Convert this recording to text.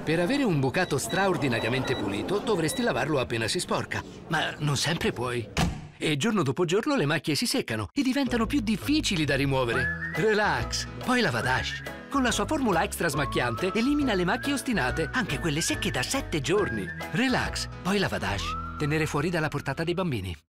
Per avere un bucato straordinariamente pulito dovresti lavarlo appena si sporca, ma non sempre puoi. E giorno dopo giorno le macchie si seccano e diventano più difficili da rimuovere. Relax, poi Lavadash. Con la sua formula extra smacchiante elimina le macchie ostinate, anche quelle secche da 7 giorni. Relax, poi Lavadash. Tenere fuori dalla portata dei bambini.